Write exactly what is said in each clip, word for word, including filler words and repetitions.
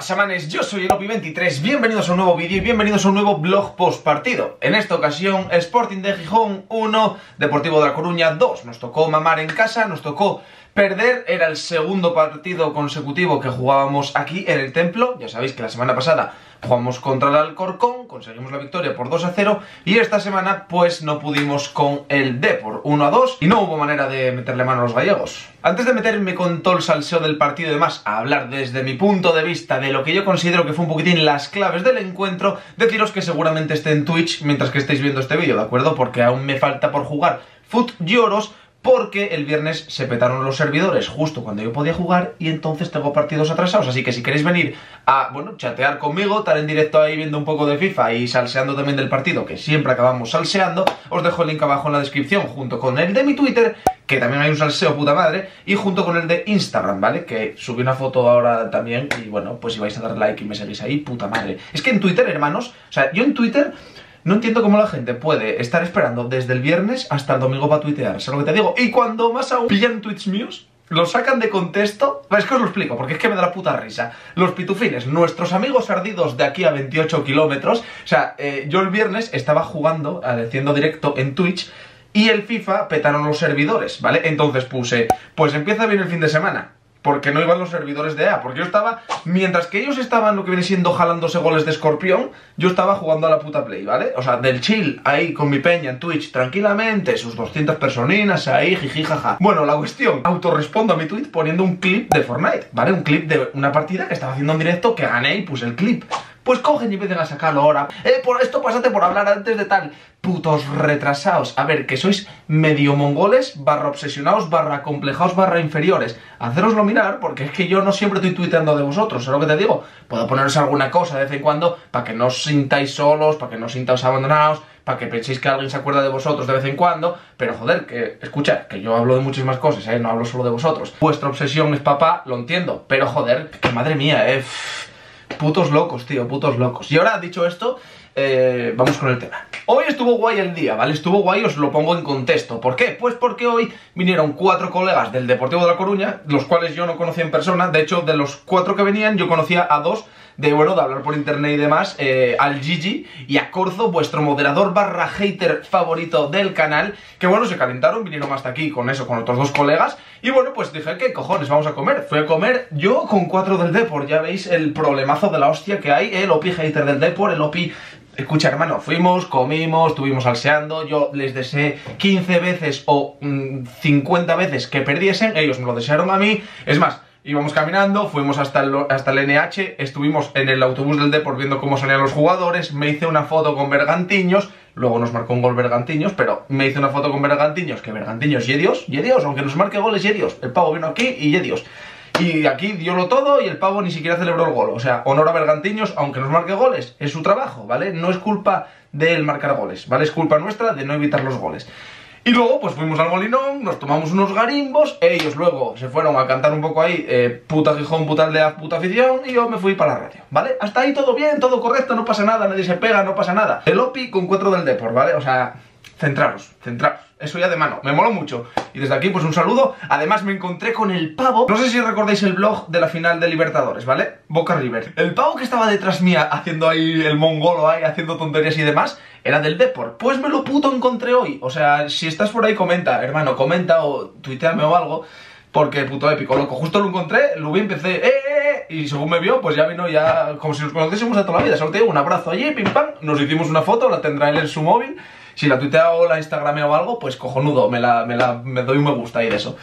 Samanes, yo soy el Opi veintitrés, bienvenidos a un nuevo vídeo y bienvenidos a un nuevo vlog post partido. En esta ocasión, Sporting de Gijón uno, Deportivo de La Coruña dos. Nos tocó mamar en casa, nos tocó perder, era el segundo partido consecutivo que jugábamos aquí en el Templo. Ya sabéis que la semana pasada jugamos contra el Alcorcón, conseguimos la victoria por dos a cero y esta semana pues no pudimos con el Depor uno a dos y no hubo manera de meterle mano a los gallegos. Antes de meterme con todo el salseo del partido y demás, a hablar desde mi punto de vista de lo que yo considero que fue un poquitín las claves del encuentro, deciros que seguramente esté en Twitch mientras que estéis viendo este vídeo, ¿de acuerdo? Porque aún me falta por jugar Foot Lloros, porque el viernes se petaron los servidores justo cuando yo podía jugar y entonces tengo partidos atrasados. Así que si queréis venir a, bueno, chatear conmigo, estar en directo ahí viendo un poco de FIFA y salseando también del partido, que siempre acabamos salseando, os dejo el link abajo en la descripción junto con el de mi Twitter, que también hay un salseo puta madre, y junto con el de Instagram, ¿vale? Que subí una foto ahora también y bueno, pues si vais a dar like y me seguís ahí, puta madre. Es que en Twitter, hermanos, o sea, yo en Twitter no entiendo cómo la gente puede estar esperando desde el viernes hasta el domingo para tuitear, ¿sabes lo que te digo? Y cuando más aún pillan tweets míos, los sacan de contexto. Es que os lo explico, porque es que me da la puta risa. Los pitufines, nuestros amigos ardidos de aquí a veintiocho kilómetros. O sea, eh, yo el viernes estaba jugando, haciendo directo en Twitch, y el FIFA petaron los servidores, ¿vale? Entonces puse, pues empieza bien el fin de semana, porque no iban los servidores de E A, porque yo estaba, mientras que ellos estaban lo que viene siendo jalándose goles de escorpión, yo estaba jugando a la puta Play, ¿vale? O sea, del chill, ahí con mi peña en Twitch, tranquilamente, sus doscientas personinas ahí, jiji, jaja. Bueno, la cuestión, autorrespondo a mi tweet poniendo un clip de Fortnite, ¿vale? Un clip de una partida que estaba haciendo en directo, que gané y puse el clip. Pues cogen y empiezan a sacarlo ahora. Eh, por esto pásate por hablar antes de tal. Putos retrasados. A ver, que sois medio mongoles, barra obsesionados, barra complejados, barra inferiores. Hacéroslo mirar, porque es que yo no siempre estoy tuiteando de vosotros, ¿sabes lo que te digo? Puedo poneros alguna cosa de vez en cuando para que no os sintáis solos, para que no os sintáis abandonados, para que penséis que alguien se acuerda de vosotros de vez en cuando. Pero joder, que escucha, que yo hablo de muchísimas cosas, ¿eh? No hablo solo de vosotros. Vuestra obsesión es papá, lo entiendo, pero joder, que madre mía, eh... putos locos, tío, putos locos. Y ahora, dicho esto, eh, vamos con el tema. Hoy estuvo guay el día, ¿vale? Estuvo guay, os lo pongo en contexto. ¿Por qué? Pues porque hoy vinieron cuatro colegas del Deportivo de La Coruña, los cuales yo no conocía en persona. De hecho, de los cuatro que venían, yo conocía a dos de, bueno, de hablar por internet y demás, eh, al Gigi y a Corzo, vuestro moderador barra hater favorito del canal, que bueno, se calentaron, vinieron hasta aquí con eso, con otros dos colegas, y bueno, pues dije, ¿qué cojones vamos a comer? Fui a comer yo con cuatro del Depor, ya veis el problemazo de la hostia que hay, el Opi hater del Depor, el Opi... Escucha, hermano, fuimos, comimos, estuvimos salseando, yo les deseé quince veces o mmm, cincuenta veces que perdiesen, ellos me lo desearon a mí, es más, íbamos caminando, fuimos hasta el, hasta el N H, estuvimos en el autobús del Depor viendo cómo salían los jugadores, me hice una foto con Bergantiños, luego nos marcó un gol Bergantiños, pero me hice una foto con Bergantiños, que Bergantiños, y Dios, y Dios, aunque nos marque goles, y Dios, el pavo vino aquí y Dios. Y aquí diólo todo y el pavo ni siquiera celebró el gol. O sea, honor a Bergantiños, aunque nos marque goles, es su trabajo, ¿vale? No es culpa de él marcar goles, ¿vale? Es culpa nuestra de no evitar los goles. Y luego, pues fuimos al Molinón, nos tomamos unos garimbos, ellos luego se fueron a cantar un poco ahí, eh, puta Gijón, puta aldea, puta afición, y yo me fui para la radio, ¿vale? Hasta ahí todo bien, todo correcto, no pasa nada, nadie se pega, no pasa nada. El Opi con cuatro del Depor, ¿vale? O sea, centraros, centraros. Eso ya de mano, me mola mucho. Y desde aquí, pues un saludo. Además me encontré con el pavo. No sé si recordáis el vlog de la final de Libertadores, ¿vale? Boca River. El pavo que estaba detrás mía haciendo ahí el mongolo ahí, haciendo tonterías y demás, era del Depor. Pues me lo puto encontré hoy. O sea, si estás por ahí, comenta, hermano, comenta o tuiteame o algo, porque puto épico, loco. Justo lo encontré, lo vi, empecé, ¡eh, eh, eh! Y según me vio, pues ya vino ya como si nos conociésemos de toda la vida. Solo te digo, un abrazo allí, pim pam. Nos hicimos una foto, la tendrá él en su móvil. Si la tuitea o la instagrameo o algo, pues cojonudo, me, la, me, la, me doy un me gusta ahí de eso.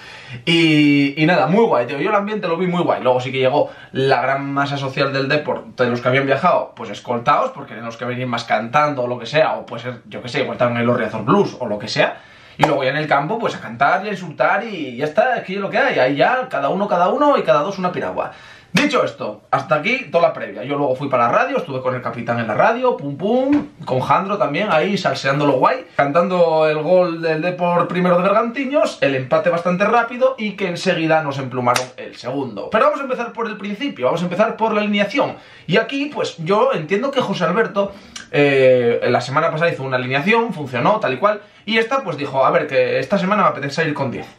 Y, y nada, muy guay, tío. Yo el ambiente lo vi muy guay. Luego sí que llegó la gran masa social del Depor, de los que habían viajado, pues escoltados, porque eran los que venían más cantando o lo que sea, o pues yo que sé, igual estaban en los Riazor Blues o lo que sea. Y luego ya en el campo, pues a cantar y a insultar y ya está, aquí es lo que hay. Ahí ya, cada uno, cada uno y cada dos una piragua. Dicho esto, hasta aquí toda la previa. Yo luego fui para la radio, estuve con el capitán en la radio, pum pum, con Jandro también, ahí salseándolo guay, cantando el gol del Depor primero de Bergantiños, el empate bastante rápido y que enseguida nos emplumaron el segundo. Pero vamos a empezar por el principio, vamos a empezar por la alineación. Y aquí, pues yo entiendo que José Alberto eh, la semana pasada hizo una alineación, funcionó tal y cual, y esta pues dijo, a ver, que esta semana me apetece salir con diez.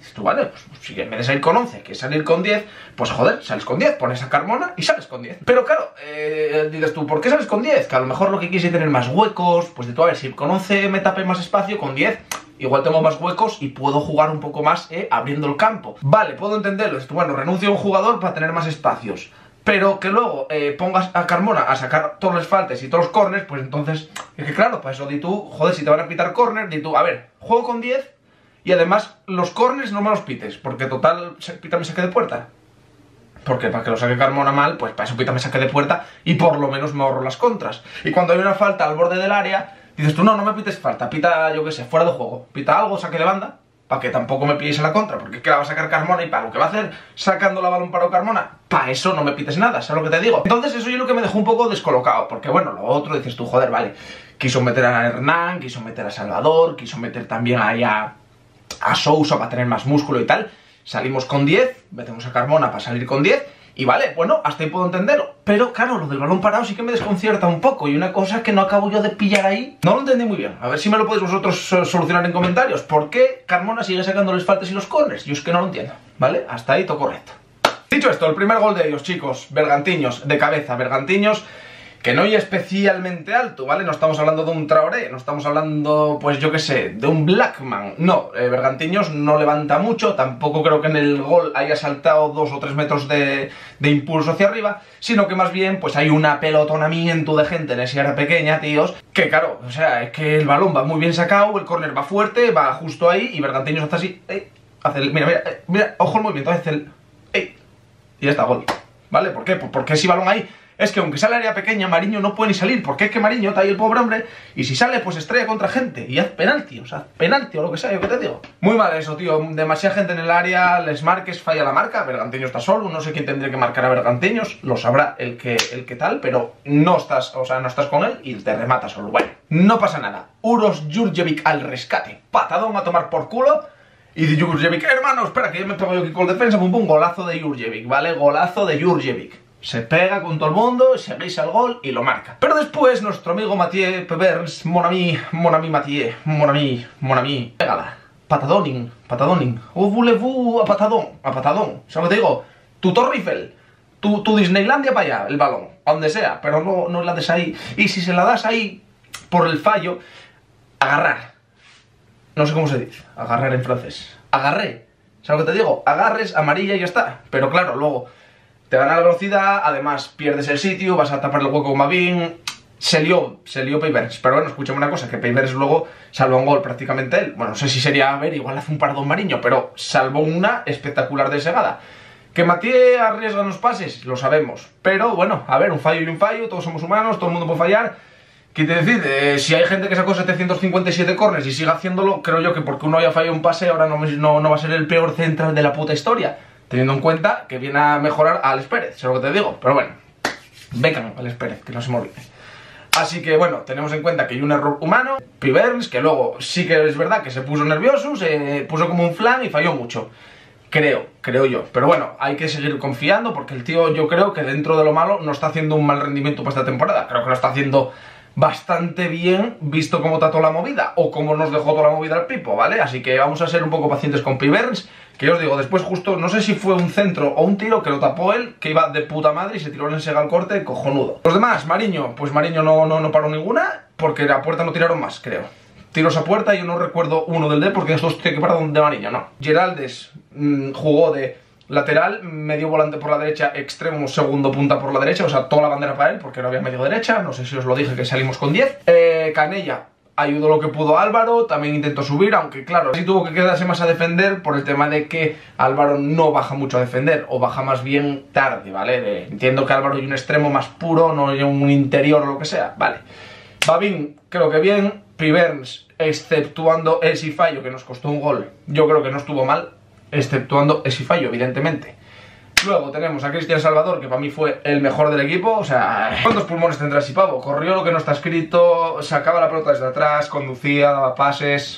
Dices tú, vale, pues, pues si en vez de salir con once, que salir con diez, pues joder, sales con diez, pones a Carmona y sales con diez. Pero claro, eh, dices tú, ¿por qué sales con diez? Que a lo mejor lo que quieres es tener más huecos, pues de tú, a ver, si con once me tape más espacio, con diez igual tengo más huecos y puedo jugar un poco más eh, abriendo el campo. Vale, puedo entenderlo, dices tú, bueno, renuncio a un jugador para tener más espacios. Pero que luego eh, pongas a Carmona a sacar todos los faltes y todos los corners, pues entonces, es que claro, para eso di tú, joder, si te van a pitar corners, di tú, a ver, juego con diez y además los corners no me los pites, porque total, pítame saque de puerta. Porque para que lo saque Carmona mal, pues para eso pítame saque de puerta y por lo menos me ahorro las contras. Y cuando hay una falta al borde del área, dices tú, no, no me pites falta, pita, yo qué sé, fuera de juego, pita algo, saque de banda, para que tampoco me pilléis a la contra, porque es que la va a sacar Carmona y para lo que va a hacer sacando la balón para Carmona, para eso no me pites nada, ¿sabes lo que te digo? Entonces eso yo lo que me dejó un poco descolocado, porque bueno, lo otro dices tú, joder, vale, quiso meter a Hernán, quiso meter a Salvador, quiso meter también ahí a, a Sousa para tener más músculo y tal, salimos con diez, metemos a Carmona para salir con diez, y vale, bueno, hasta ahí puedo entenderlo. Pero claro, lo del balón parado sí que me desconcierta un poco. Y una cosa que no acabo yo de pillar ahí, no lo entendí muy bien. A ver si me lo podéis vosotros solucionar en comentarios. ¿Por qué Carmona sigue sacando los faltes y los corners? Yo es que no lo entiendo, ¿vale? Hasta ahí todo correcto. Dicho esto, el primer gol de ellos, chicos, Bergantiños, de cabeza, Bergantiños, que no es especialmente alto, ¿vale? No estamos hablando de un Traoré, no estamos hablando, pues yo qué sé, de un Blackman. No, eh, Bergantiños no levanta mucho, tampoco creo que en el gol haya saltado dos o tres metros de, de impulso hacia arriba, sino que más bien, pues hay un apelotonamiento de gente en esa área pequeña, tíos, que claro, o sea, es que el balón va muy bien sacado, el córner va fuerte, va justo ahí, y Bergantiños hace así, ey, hace el, mira, mira, eh, mira, ojo el movimiento, hace el, ey, y ya está, gol, ¿vale? ¿Por qué? Pues porque ese balón ahí, es que aunque sale área pequeña, Mariño no puede ni salir, porque es que Mariño está ahí el pobre hombre, y si sale, pues estrella contra gente, y haz penalti, o sea, penalti o lo que sea, yo que te digo. Muy mal eso, tío, demasiada gente en el área, les marques, falla la marca, Bergantiños está solo, no sé quién tendría que marcar a Bergantiños, lo sabrá el que, el que tal, pero no estás, o sea, no estás con él y te remata solo. Bueno, no pasa nada, Uros Jurjevic al rescate, patadón a tomar por culo. Y de Jurjevic, hermano, espera, que yo me pego yo aquí con defensa, pum pum, golazo de Jurjevic, ¿vale? Golazo de Jurjevic. Se pega con todo el mundo, se guisa el gol y lo marca. Pero después nuestro amigo Mathieu Pevers, mon ami, mon ami Mathieu, mon ami, mon ami, pégala. Patadoning, patadoning. O voulez-vous a patadón, a patadón. ¿Sabes lo que te digo? Tu Torre Eiffel, tu, tu Disneylandia para allá, el balón, a donde sea, pero no, no la des ahí. Y si se la das ahí por el fallo, agarrar. No sé cómo se dice, agarrar en francés. Agarré. ¿Sabes lo que te digo? Agarres, amarilla y ya está. Pero claro, luego te gana la velocidad, además pierdes el sitio, vas a tapar el hueco con Mavín. Se lió, se lió Pevers. Pero bueno, escúchame una cosa, que Pevers luego salvó un gol prácticamente él. Bueno, no sé si sería, a ver, igual hace un pardón Mariño, pero salvó una espectacular de segada. ¿Que Mathieu arriesga los pases? Lo sabemos. Pero bueno, a ver, un fallo y un fallo, todos somos humanos, todo el mundo puede fallar. ¿Qué te decir? Eh, si hay gente que sacó setecientos cincuenta y siete corners y sigue haciéndolo, creo yo que porque uno haya fallado un pase, ahora no, no, no va a ser el peor central de la puta historia. Teniendo en cuenta que viene a mejorar a Alex Pérez, sé lo que te digo. Pero bueno, becan a Alex Pérez, que no se me olvide. Así que bueno, tenemos en cuenta que hay un error humano, Pevers, que luego sí que es verdad que se puso nervioso, se puso como un flan y falló mucho. Creo, creo yo. Pero bueno, hay que seguir confiando porque el tío, yo creo que dentro de lo malo no está haciendo un mal rendimiento para esta temporada. Creo que lo está haciendo bastante bien, visto cómo trató la movida o cómo nos dejó toda la movida al Pipo, ¿vale? Así que vamos a ser un poco pacientes con Pevers, que os digo, después justo, no sé si fue un centro o un tiro que lo tapó él, que iba de puta madre y se tiró en ese al corte, cojonudo. Los demás, Mariño, pues Mariño no, no, no paró ninguna, porque a puerta no tiraron más, creo. Tiros a puerta, yo no recuerdo uno del D, porque estos tiene que parar de Mariño, no. Geraldes mmm, jugó de lateral, medio volante por la derecha, extremo, segundo punta por la derecha, o sea, toda la bandera para él, porque no había medio derecha, no sé si os lo dije que salimos con diez. Eh, Canella ayudó lo que pudo a Álvaro, también intentó subir, aunque claro, sí tuvo que quedarse más a defender por el tema de que Álvaro no baja mucho a defender, o baja más bien tarde, ¿vale? De, entiendo que Álvaro hay un extremo más puro, no hay un interior o lo que sea, vale. Babín, creo que bien. Pevers, exceptuando ese fallo que nos costó un gol, yo creo que no estuvo mal, exceptuando ese fallo, evidentemente. Luego tenemos a Cristian Salvador, que para mí fue el mejor del equipo. O sea, ¿cuántos pulmones tendrá ese pavo? Corrió lo que no está escrito, sacaba la pelota desde atrás, conducía, daba pases.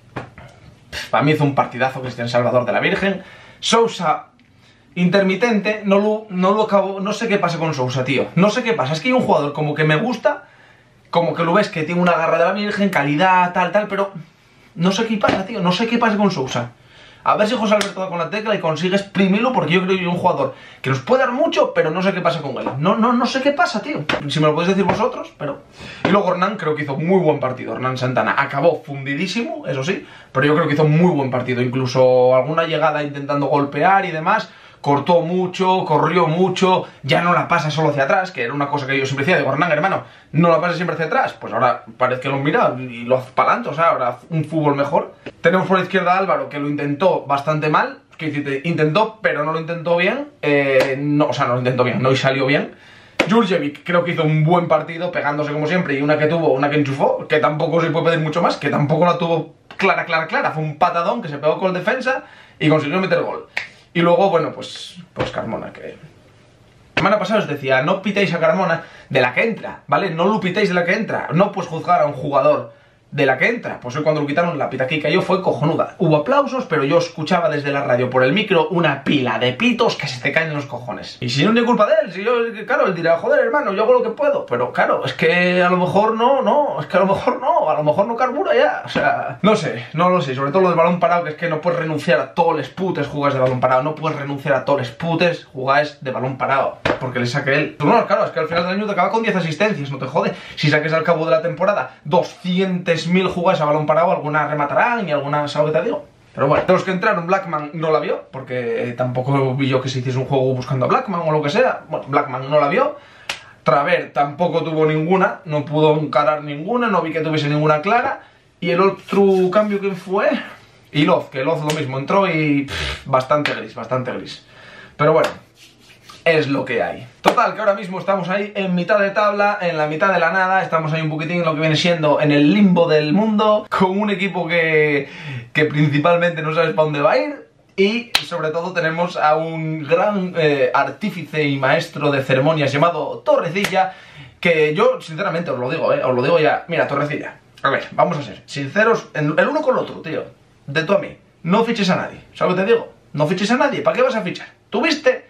Para mí hizo un partidazo Cristian Salvador de la Virgen. Sousa, intermitente, no lo, no lo acabo, no sé qué pasa con Sousa, tío. No sé qué pasa, es que hay un jugador como que me gusta, como que lo ves que tiene una garra de la Virgen, calidad, tal, tal, pero no sé qué pasa, tío, no sé qué pasa con Sousa. A ver si José Alberto da con la tecla y consigue exprimirlo, porque yo creo que es un jugador que nos puede dar mucho, pero no sé qué pasa con él. No, no, no sé qué pasa, tío. Si me lo podéis decir vosotros, pero... Y luego Hernán creo que hizo muy buen partido. Hernán Santana acabó fundidísimo, eso sí, pero yo creo que hizo muy buen partido. Incluso alguna llegada intentando golpear y demás... Cortó mucho, corrió mucho, ya no la pasa solo hacia atrás, que era una cosa que yo siempre decía, de Hernán, hermano, no la pasa siempre hacia atrás. Pues ahora parece que lo mira y lo hace para adelante, o sea, ahora un fútbol mejor. Tenemos por la izquierda a Álvaro, que lo intentó bastante mal, que intentó, pero no lo intentó bien, eh, no, o sea, no lo intentó bien, no salió bien. Jurjevic creo que hizo un buen partido, pegándose como siempre, y una que tuvo, una que enchufó, que tampoco se puede pedir mucho más, que tampoco la tuvo clara, clara, clara, fue un patadón que se pegó con el defensa y consiguió meter gol. Y luego, bueno, pues, pues Carmona, que... La semana pasada os decía, no pitéis a Carmona de la que entra, ¿vale? No lo pitéis de la que entra. No puedes juzgar a un jugador de la que entra. Pues hoy cuando lo quitaron, la pita que cayó fue cojonuda. Hubo aplausos, pero yo escuchaba desde la radio por el micro una pila de pitos que se te caen en los cojones. Y si no es culpa de él, si yo, claro, él dirá, joder, hermano, yo hago lo que puedo. Pero claro, es que a lo mejor no, no, es que a lo mejor no, a lo mejor no carbura ya. O sea, no sé, no lo sé. Sobre todo lo del balón parado, que es que no puedes renunciar a todos los putes jugadas de balón parado. No puedes renunciar a todos los putes jugadas de balón parado. Porque le saque él. No, claro, es que al final del año te acaba con diez asistencias, no te jode. Si saques al cabo de la temporada doscientas mil jugadas a balón parado, algunas rematarán y algunas, ¿sabes lo que te digo? Pero bueno, de los que entraron, Blackman no la vio, porque tampoco vi yo que se hiciese un juego buscando a Blackman o lo que sea. Bueno, Blackman no la vio. Travers tampoco tuvo ninguna, no pudo encarar ninguna, no vi que tuviese ninguna clara. Y el otro cambio que fue... Y Loz, que Loz lo mismo, entró y... Pff, bastante gris, bastante gris. Pero bueno, es lo que hay. Total, que ahora mismo estamos ahí en mitad de tabla, en la mitad de la nada. Estamos ahí un poquitín en lo que viene siendo en el limbo del mundo, con un equipo que, que principalmente no sabes para dónde va a ir. Y sobre todo tenemos a un gran eh, artífice y maestro de ceremonias llamado Torrecilla, que yo sinceramente os lo digo, eh, os lo digo ya. Mira, Torrecilla, a ver, vamos a ser sinceros el uno con el otro, tío. De tú a mí, no fiches a nadie. ¿Sabes lo que te digo? No fiches a nadie, ¿para qué vas a fichar? ¿Tuviste?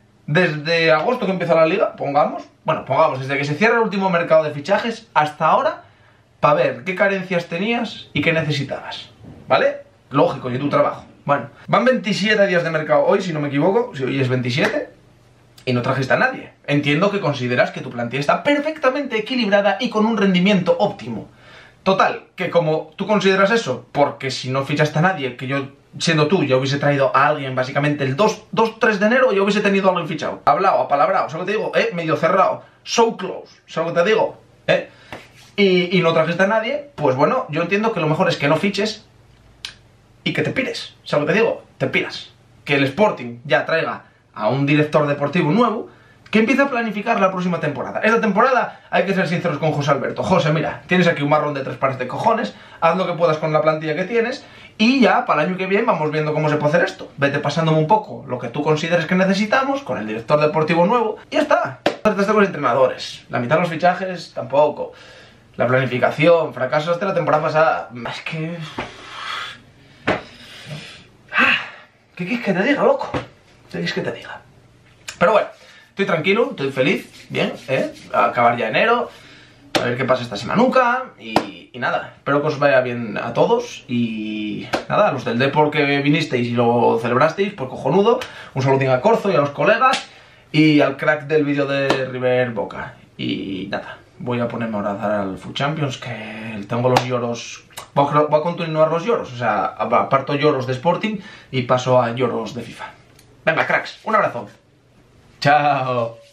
Desde agosto que empieza la liga, pongamos, bueno, pongamos, desde que se cierra el último mercado de fichajes hasta ahora, para ver qué carencias tenías y qué necesitabas, ¿vale? Lógico, y tu trabajo. Bueno, van veintisiete días de mercado hoy, si no me equivoco, si hoy es veintisiete, y no trajiste a nadie. Entiendo que consideras que tu plantilla está perfectamente equilibrada y con un rendimiento óptimo. Total, que como tú consideras eso, porque si no fichaste a nadie, que yo... siendo tú, yo hubiese traído a alguien básicamente el dos tres de enero, yo hubiese tenido a alguien fichado. Hablado, apalabrado, ¿sabes lo que te digo? ¿Eh? Medio cerrado. So close, ¿sabes lo que te digo? ¿Eh? Y, y no trajiste a nadie, pues bueno, yo entiendo que lo mejor es que no fiches y que te pires. ¿Sabes lo que te digo? Te piras. Que el Sporting ya traiga a un director deportivo nuevo que empiece a planificar la próxima temporada. Esta temporada hay que ser sinceros con José Alberto. José, mira, tienes aquí un marrón de tres pares de cojones, haz lo que puedas con la plantilla que tienes y ya para el año que viene vamos viendo cómo se puede hacer esto. Vete pasándome un poco lo que tú consideres que necesitamos con el director deportivo nuevo y ya está. Trataste con los entrenadores, la mitad de los fichajes tampoco, la planificación, fracasos de la temporada pasada. Es que... ¿Qué quieres que te diga, loco? ¿Qué quieres que te diga? Pero bueno, estoy tranquilo, estoy feliz, bien, ¿eh? A acabar ya enero, a ver qué pasa esta semanuca y, y nada, espero que os vaya bien a todos y nada, a los del Depor que vinisteis y lo celebrasteis, pues cojonudo, un saludín a Corzo y a los colegas y al crack del vídeo de River Boca y nada, voy a ponerme ahora a dar al Food Champions que tengo los lloros, voy a, voy a continuar los lloros, o sea, aparto lloros de Sporting y paso a lloros de FIFA. Venga, cracks, un abrazo. Chao.